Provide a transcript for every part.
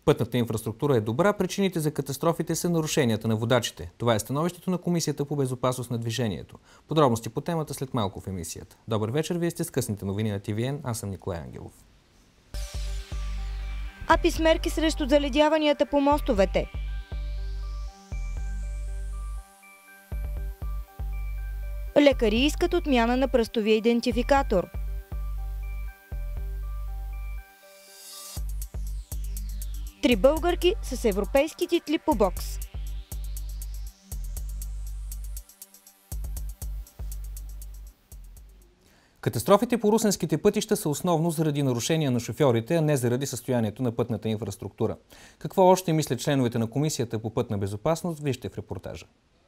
Пътната инфраструктура е добра, причините за катастрофите са нарушенията на водачите. Това е становището на Комисията по безопасност на движението. Подробности по темата след малко в емисията. Добър вечер, вие сте с късните новини на ТВН, аз съм Николай Ангелов. АПИ мерки срещу заледяванията по мостовете. Лекари искат отмяна на пръстовия идентификатор. Три българки с европейски титли по бокс. Катастрофите по русенските пътища са основно заради нарушения на шофьорите, а не заради състоянието на пътната инфраструктура. Какво още мислят членовете на Комисията по пътна безопасност, вижте в репортажа.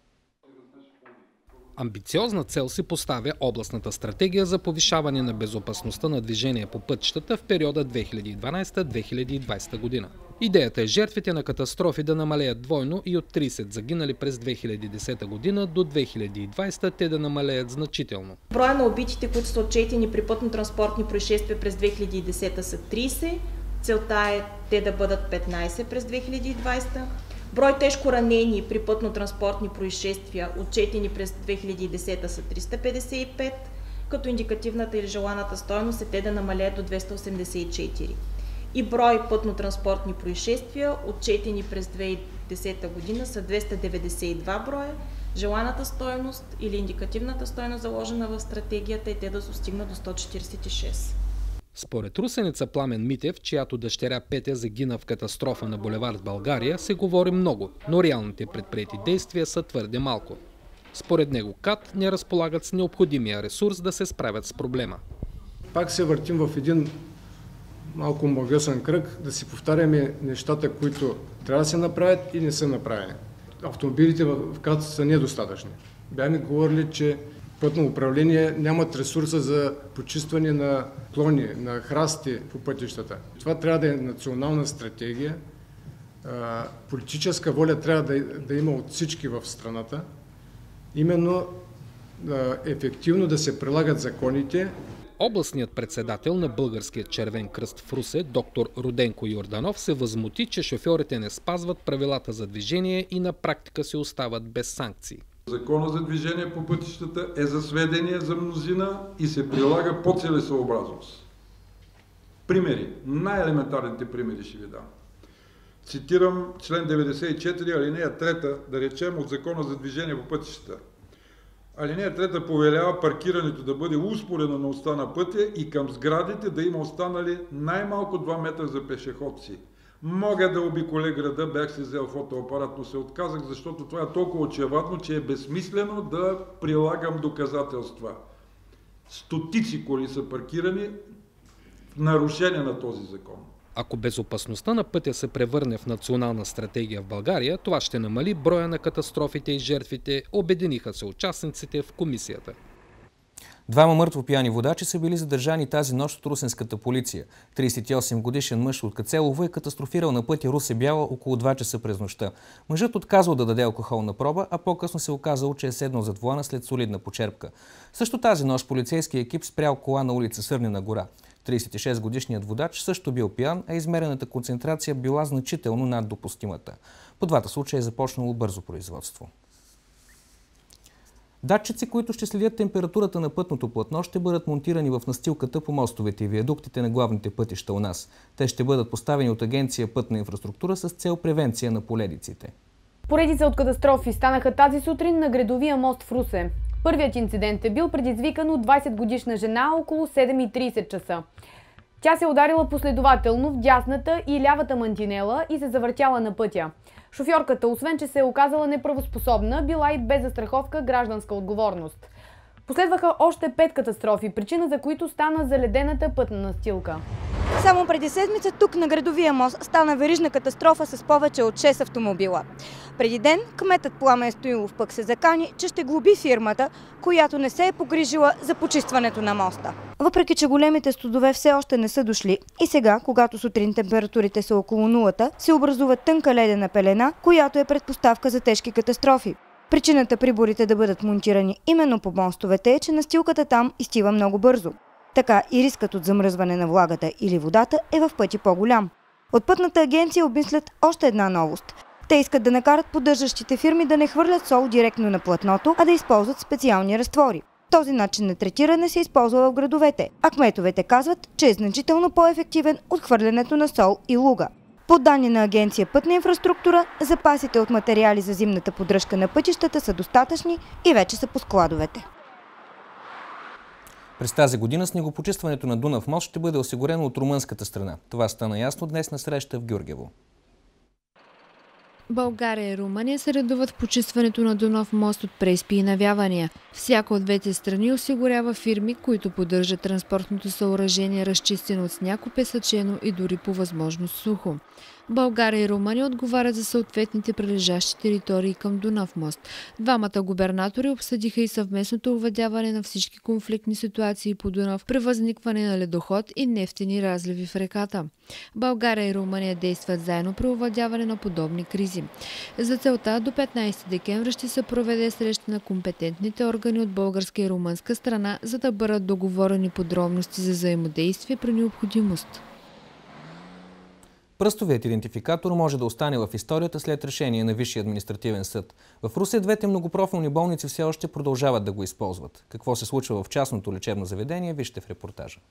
Амбициозна цел си поставя областната стратегия за повишаване на безопасността на движение по пътищата в периода 2012-2020 година. Идеята е жертвите на катастрофи да намалеят двойно и от 30 загинали през 2010 година до 2020 те да намалеят значително. Броя на убитите, които са отчетени при пътно-транспортни происшествия през 2010 са 30. Целта е те да бъдат 15 през 2020. Брой тежко ранени при пътно-транспортни происшествия, отчетени през 2010 са 355, като индикативната или желаната стойност е те да намалеят до 284. И брой пътно-транспортни происшествия, отчетени през 2010 година са 292 броя. Желаната стойност или индикативната стойност, заложена в стратегията, е те да достигнат до 146. Според русеница Пламен Митев, чиято дъщеря Петя загина в катастрофа на булевард България, се говори много, но реалните предприети действия са твърде малко. Според него КАТ не разполагат с необходимия ресурс да се справят с проблема. Пак се въртим в един малко магъсен кръг, да си повтаряме нещата, които трябва да се направят и не са направени. Автомобилите в КАТ са недостатъчни. Бяхме говорили, че пътно управление нямат ресурса за почистване на клони, на храсти по пътищата. Това трябва да е национална стратегия. Политическа воля трябва да има от всички в страната. Именно ефективно да се прилагат законите. Областният председател на Българския червен кръст в Русе, доктор Руденко Йорданов, се възмути, че шофьорите не спазват правилата за движение и на практика се остават без санкции. Закона за движение по пътищата е за сведение за мнозина и се прилага по целесъобразност. Примери, най-елементарните примери ще ви дам. Цитирам член 94, алинея 3, да речем, от Закона за движение по пътищата. Алинея 3 повелява паркирането да бъде успоредно на оста на пътя и към сградите да има останали най-малко 2 метра за пешеходци. Мога да обиколя града, бях си взел фотоапарат, но се отказах, защото това е толкова очевадно, че е безсмислено да прилагам доказателства. Стотици коли са паркирани в нарушение на този закон. Ако безопасността на пътя се превърне в национална стратегия в България, това ще намали броя на катастрофите и жертвите, обединиха се участниците в комисията. Двама мъртво пияни водачи са били задържани тази нощ от русенската полиция. 38-годишен мъж от Кацелово е катастрофирал на пътя Русе-Бяла около 2 часа през нощта. Мъжът отказал да даде алкохолна проба, а по-късно се оказало, че е седнал зад волана след солидна почерпка. Също тази нощ полицейски екип спрял кола на улица Сърнена гора. 36-годишният водач също бил пиян, а измерената концентрация била значително над допустимата. По двата случая е започнало бързо производство. Датчици, които ще следят температурата на пътното платно, ще бъдат монтирани в настилката по мостовете и виадуктите на главните пътища у нас. Те ще бъдат поставени от Агенция Пътна инфраструктура с цел превенция на поледиците. Поредица от катастрофи станаха тази сутрин на градовия мост в Русе. Първият инцидент е бил предизвикан от 20-годишна жена около 7:30 часа. Тя се ударила последователно в дясната и лявата мантинела и се завъртяла на пътя. Шофьорката, освен че се е оказала неправоспособна, била и без застраховка гражданска отговорност. Последваха още 5 катастрофи, причина за които стана заледената пътна настилка. Само преди седмица тук на градовия мост стана верижна катастрофа с повече от 6 автомобила. Преди ден кметът Пламен Стоилов пък се закани, че ще глоби фирмата, която не се е погрижила за почистването на моста. Въпреки че големите студове все още не са дошли и сега, когато сутрин температурите са около нулата, се образува тънка ледена пелена, която е предпоставка за тежки катастрофи. Причината приборите да бъдат монтирани именно по мостовете е, че настилката там изтива много бързо. Така и рискът от замръзване на влагата или водата е в пъти по-голям. От пътната агенция обмислят още една новост. Те искат да накарат поддържащите фирми да не хвърлят сол директно на платното, а да използват специални разтвори. Този начин на третиране се използва в градовете, а кметовете казват, че е значително по-ефективен от хвърлянето на сол и луга. По данни на агенция Пътна инфраструктура, запасите от материали за зимната поддръжка на пътищата са достатъчни и вече са по складовете. През тази година снегопочистването на Дунав мост ще бъде осигурено от румънската страна. Това стана ясно днес на среща в Гюргево. България и Румъния се редуват в почистването на Дунав мост от преспи и навявания. Всяка от двете страни осигурява фирми, които поддържат транспортното съоръжение, разчистено от сняг, опесъчено и дори по възможност сухо. България и Румъния отговарят за съответните прилежащи територии към Дунав мост. Двамата губернатори обсъдиха и съвместното овладяване на всички конфликтни ситуации по Дунав при възникване на ледоход и нефтени разливи в реката. България и Румъния действат заедно при овладяване на подобни кризи. За целта до 15 декември ще се проведе среща на компетентните органи от българска и румънска страна, за да бъдат договорени подробности за взаимодействие при необходимост. Пръстовият идентификатор може да остане в историята след решение на Висшия административен съд. В Русе двете многопрофилни болници все още продължават да го използват. Какво се случва в частното лечебно заведение, вижте в репортажа.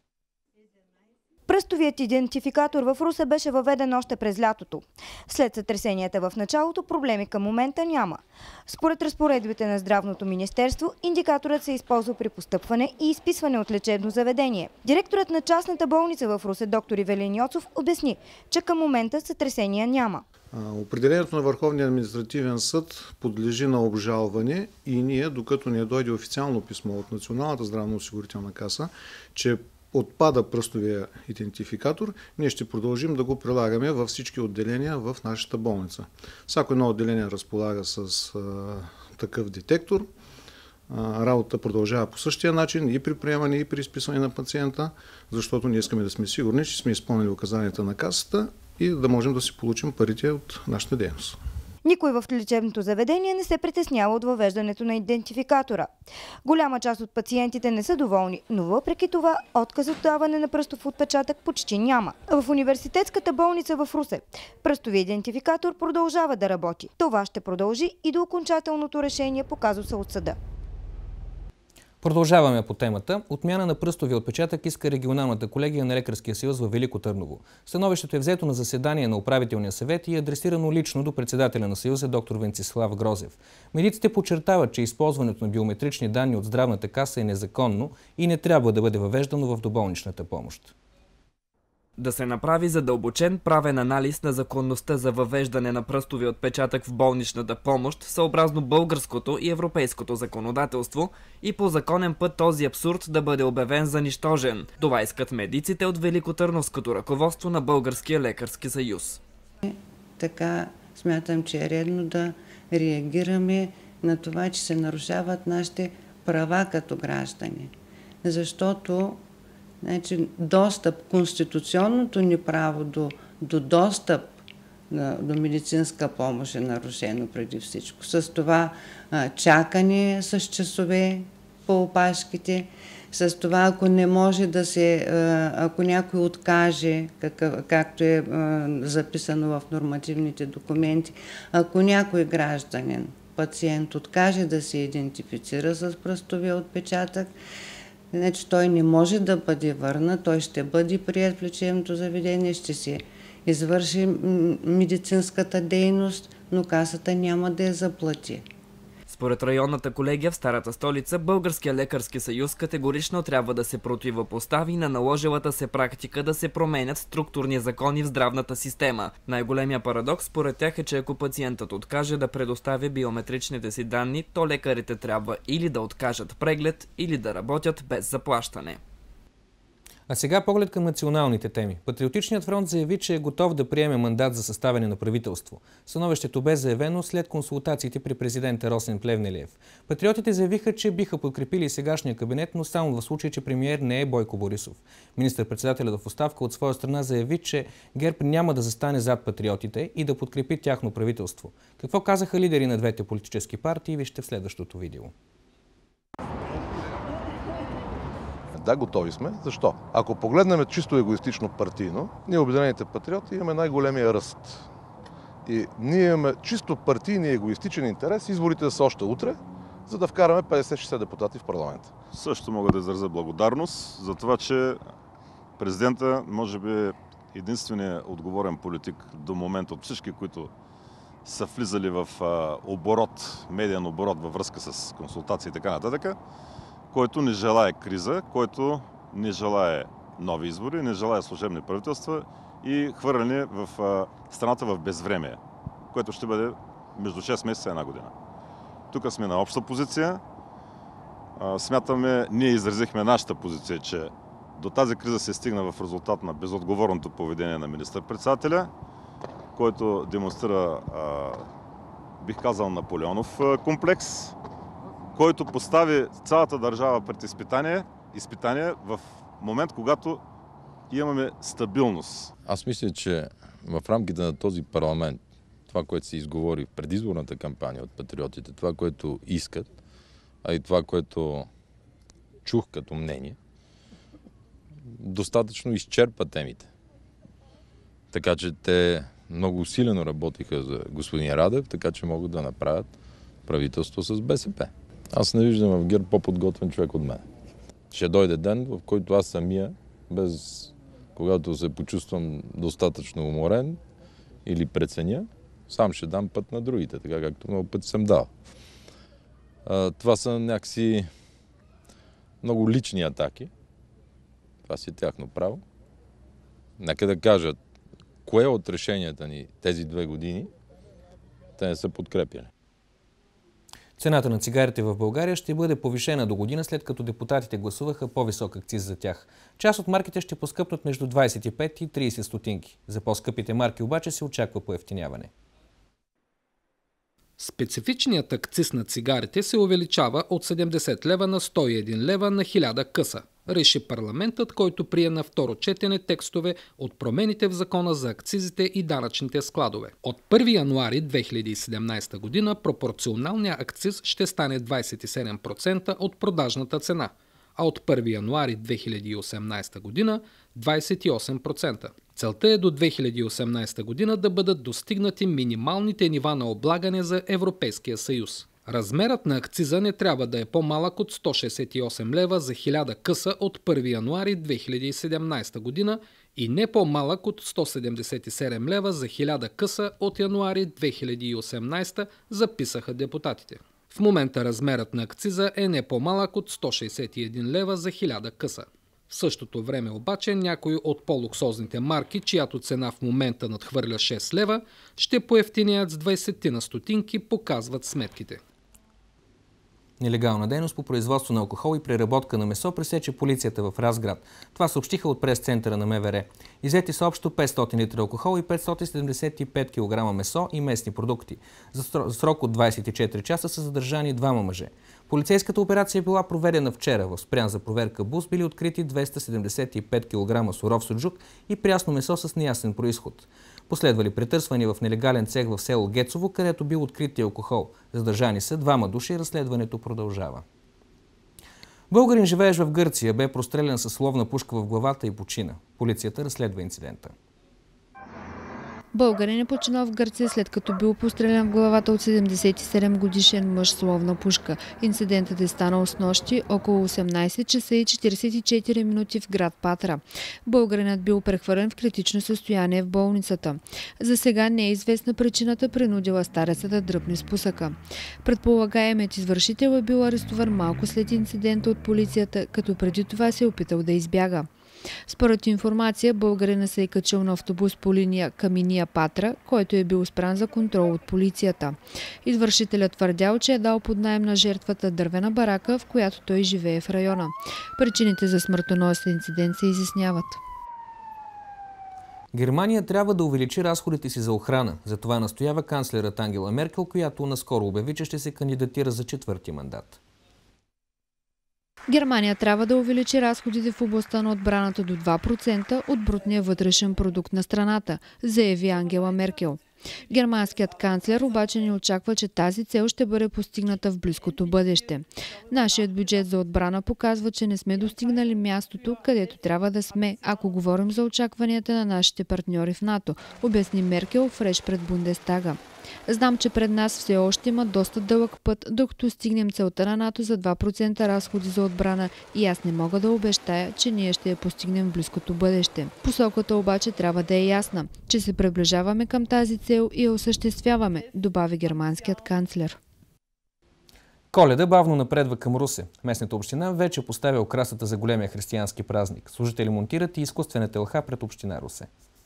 Пръстовият идентификатор в Русе беше въведен още през лятото. След сътресенията в началото, проблеми към момента няма. Според разпоредбите на Здравното министерство, индикаторът се използва при постъпване и изписване от лечебно заведение. Директорът на частната болница в Русе, доктор Ивелин Йоцов, обясни, че към момента сътресения няма. Определението на Върховния административен съд подлежи на обжалване и ние, докато не дойде официално писмо от Националната здравноосигурителна каса, че отпада пръстовия идентификатор, ние ще продължим да го прилагаме във всички отделения в нашата болница. Всяко едно отделение разполага с такъв детектор. Работата продължава по същия начин и при приемане, и при изписване на пациента, защото ние искаме да сме сигурни, че сме изпълнили указанията на касата и да можем да си получим парите от нашата дейност. Никой в лечебното заведение не се притеснява от въвеждането на идентификатора. Голяма част от пациентите не са доволни, но въпреки това отказ от даване на пръстов отпечатък почти няма. В университетската болница в Русе пръстовият идентификатор продължава да работи. Това ще продължи и до окончателното решение по казуса от съда. Продължаваме по темата. Отмяна на пръстовия отпечатък иска регионалната колегия на Лекарския съюз във Велико Търново. Становището е взето на заседание на управителния съвет и е адресирано лично до председателя на съюза доктор Венцислав Грозев. Медиците подчертават, че използването на биометрични данни от здравната каса е незаконно и не трябва да бъде въвеждано в доболничната помощ. Да се направи задълбочен правен анализ на законността за въвеждане на пръстови отпечатък в болничната помощ, съобразно българското и европейското законодателство, и по законен път този абсурд да бъде обявен за нищожен. Това искат медиците от Великотърновското ръководство на Българския лекарски съюз. Така смятам, че е редно да реагираме на това, че се нарушават нашите права като граждани. Защото достъп, конституционното ни право до достъп до медицинска помощ е нарушено преди всичко. С това чакане с часове по опашките, с това ако не може да се, ако някой откаже, както е записано в нормативните документи, ако някой гражданин, пациент откаже да се идентифицира с пръстовия отпечатък, значи той не може да бъде върнат, той ще бъде приет в лечебното заведение, ще се извърши медицинската дейност, но касата няма да я заплати. Според районната колегия в Старата столица, Българския лекарски съюз категорично трябва да се противопостави на наложилата се практика да се променят структурни закони в здравната система. Най-големия парадокс според тях е, че ако пациентът откаже да предоставя биометричните си данни, то лекарите трябва или да откажат преглед, или да работят без заплащане. А сега поглед към националните теми. Патриотичният фронт заяви, че е готов да приеме мандат за съставяне на правителство. Становището бе заявено след консултациите при президента Росен Плевнелиев. Патриотите заявиха, че биха подкрепили сегашния кабинет, но само в случай, че премиер не е Бойко Борисов. Министър-председателят в оставка от своя страна заяви, че ГЕРБ няма да застане зад патриотите и да подкрепи тяхно правителство. Какво казаха лидери на двете политически партии, вижте в следващото видео. Да, готови сме. Защо? Ако погледнем чисто егоистично партийно, ние Обединените патриоти имаме най-големия ръст. И ние имаме чисто партийни егоистичен интерес изборите да са още утре, за да вкараме 50-60 депутати в парламента. Също мога да изразя благодарност за това, че президента може би единственият отговорен политик до момента от всички, които са влизали в оборот, медиен оборот във връзка с консултации и така нататък, който не желае криза, който не желае нови избори, не желае служебни правителства и хвърляне в страната в безвремие, което ще бъде между 6 месеца и една година. Тук сме на обща позиция. Смятаме, ние изразихме нашата позиция, че до тази криза се стигна в резултат на безотговорното поведение на министър-председателя, който демонстрира, бих казал, Наполеонов комплекс, който постави цялата държава пред изпитание в момент, когато имаме стабилност. Аз мисля, че в рамките на този парламент, това, което се изговори в предизборната кампания от патриотите, това, което искат, а и това, което чух като мнение, достатъчно изчерпа темите. Така че те много усилено работиха за господин Радев, така че могат да направят правителство с БСП. Аз не виждам в ГЕРБ по-подготвен човек от мен. Ще дойде ден, в който аз самия, когато се почувствам достатъчно уморен или преценя, сам ще дам път на другите, така както много пъти съм дал. Това са някакси много лични атаки. Това си е тяхно право. Нека да кажат, кое от решенията ни тези 2 години те не са подкрепяли. Цената на цигарите в България ще бъде повишена до година, след като депутатите гласуваха по-висок акциз за тях. Част от марките ще поскъпнат между 25 и 30 стотинки. За по-скъпите марки обаче се очаква поевтиняване. Специфичният акциз на цигарите се увеличава от 70 лева на 101 лева на 1000 къса. Реши парламентът, който прие на второ четене текстове от промените в закона за акцизите и данъчните складове. От 1 януари 2017 година пропорционалният акциз ще стане 27% от продажната цена, а от 1 януари 2018 година 28%. Целта е до 2018 година да бъдат достигнати минималните нива на облагане за Европейския съюз. Размерът на акциза не трябва да е по-малък от 168 лева за 1000 къса от 1 януари 2017 година и не по-малък от 177 лева за 1000 къса от януари 2018, записаха депутатите. В момента размерът на акциза е не по-малък от 161 лева за 1000 къса. В същото време обаче някои от по-луксозните марки, чиято цена в момента надхвърля 6 лева, ще поевтинеят с 20 на стотинки, показват сметките. Нелегална дейност по производство на алкохол и преработка на месо пресече полицията в Разград. Това съобщиха от прес-центъра на МВР. Иззети са общо 500 литра алкохол и 575 кг месо и месни продукти. За срок от 24 часа са задържани 2 мъже. Полицейската операция била проведена вчера. В спрян за проверка бус били открити 275 кг суров суджук и прясно месо с неясен произход. Последвали претърсвания в нелегален цех в село Гецово, където бил открит и алкохол. Задържани са 2 души и разследването продължава. Българин, живеещ в Гърция, бе прострелян със словна пушка в главата и почина. Полицията разследва инцидента. Българин е починал в Гърция, след като бил пострелян в главата от 77-годишен мъж с ловна пушка. Инцидентът е станал снощи около 18 часа и 44 минути в град Патра. Българинът бил прехвърлен в критично състояние в болницата. За сега не е известна причината, принудила стареца да дръпне спусъка. Предполагаемият извършител е бил арестуван малко след инцидента от полицията, като преди това се е опитал да избяга. Според информация, българина се е качил на автобус по линия Каминия-Патра, който е бил спрян за контрол от полицията. Извършителят твърдял, че е дал под наем на жертвата дървена барака, в която той живее в района. Причините за смъртоносен инцидент се изясняват. Германия трябва да увеличи разходите си за охрана. За това настоява канцлерът Ангела Меркел, която наскоро обяви, че ще се кандидатира за 4-ти мандат. Германия трябва да увеличи разходите в областта на отбраната до 2% от брутния вътрешен продукт на страната, заяви Ангела Меркел. Германският канцлер обаче не очаква, че тази цел ще бъде постигната в близкото бъдеще. Нашият бюджет за отбрана показва, че не сме достигнали мястото, където трябва да сме, ако говорим за очакванията на нашите партньори в НАТО, обясни Меркел в реч пред Бундестага. Знам, че пред нас все още има доста дълъг път, докато стигнем целта на НАТО за 2% разходи за отбрана и аз не мога да обещая, че ние ще я постигнем в близкото бъдеще. Посоката обаче трябва да е ясна, че се приближаваме към тази цел и я осъществяваме, добави германският канцлер. Коледа бавно напредва към Русе. Местната община вече поставя украсата за големия християнски празник. Служители монтират и изкуствената елха пред община Русе.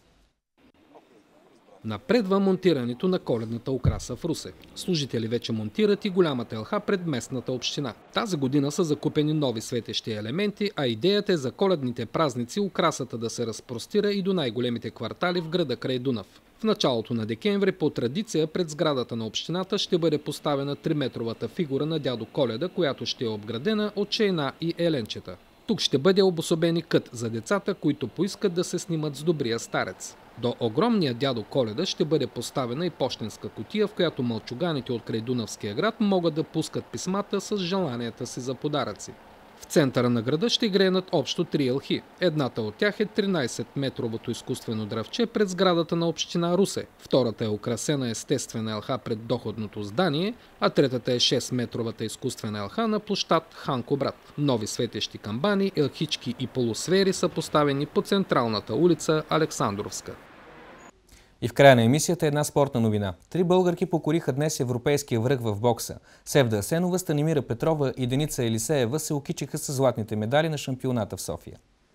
Напредва монтирането на коледната украса в Русе. Служители вече монтират и голямата елха пред местната община. Тази година са закупени нови светещи елементи, а идеята е за коледните празници украсата да се разпростира и до най-големите квартали в града край Дунав. В началото на декември по традиция пред сградата на общината ще бъде поставена 3-метровата фигура на дядо Коледа, която ще е обградена от чейна и еленчета. Тук ще бъде обособен и кът за децата, които поискат да се снимат с добрия старец. До огромния дядо Коледа ще бъде поставена и пощенска кутия, в която мълчуганите от край Дунавския град могат да пускат писмата с желанията си за подаръци. В центъра на града ще греенат общо 3 елхи. Едната от тях е 13-метровото изкуствено дръвче пред сградата на община Русе. Втората е украсена естествена елха пред доходното здание, а третата е 6-метровата изкуствена елха на площад Ханко брат. Нови светещи камбани, елхички и полусфери са поставени по централната улица Александровска. И в края на емисията една спортна новина. 3 българки покориха днес европейския връх в бокса. Севда Асенова, Станимира Петрова и Деница Елисеева се окичиха с златните медали на шампионата в София.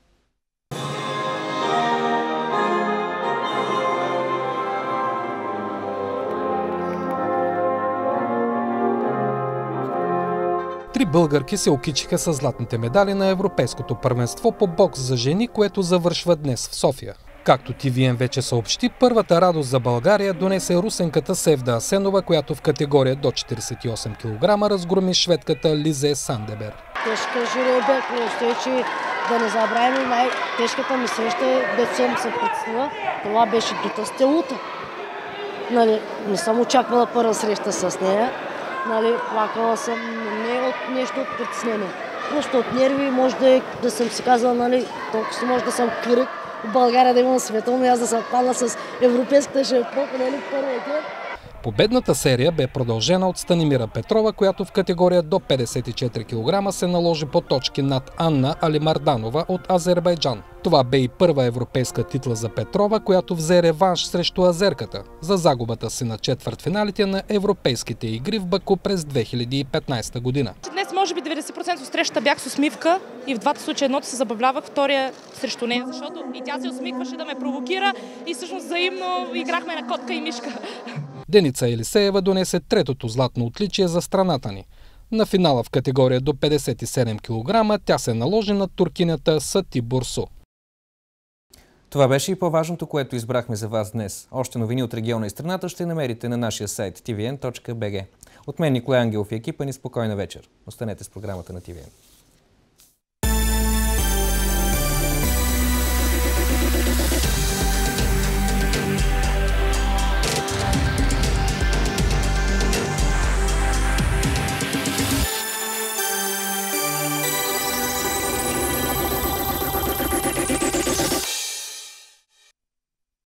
Три българки се окичиха с златните медали на Европейското първенство по бокс за жени, което завършва днес в София. Както TVN вече съобщи, първата радост за България донесе русенката Севда Асенова, която в категория до 48 кг разгроми шведката Лизе Сандебер. Тежка журия бях, но че да не забравим най-тежката ми среща, дето съм се представила, това беше Дита Стелута. Не съм очаквала първа среща с нея, плакала съм не от нещо от притеснение. Просто от нерви, може да съм си казала, толкова може да съм кръг, в България да имам световно и аз да съм падна с европейската шампионка, първия ден. Победната серия бе продължена от Станимира Петрова, която в категория до 54 кг се наложи по точки над Анна Алимарданова от Азербайджан. Това бе и първа европейска титла за Петрова, която взе реванш срещу азерката за загубата си на четвъртфиналите на европейските игри в Баку през 2015 година. Днес може би 90% от срещата бях с усмивка и в двата случая едното се забавлявах, втория срещу нея, защото и тя се усмихваше да ме провокира и всъщност взаимно играхме на котка и мишка. Деница Елисеева донесе третото златно отличие за страната ни. На финала в категория до 57 кг тя се наложи на туркинята Сати Бурсу. Това беше и по-важното, което избрахме за вас днес. Още новини от региона и страната ще намерите на нашия сайт tvn.bg. От мен Николай Ангелов и екипа ни спокойна вечер. Останете с програмата на TVN.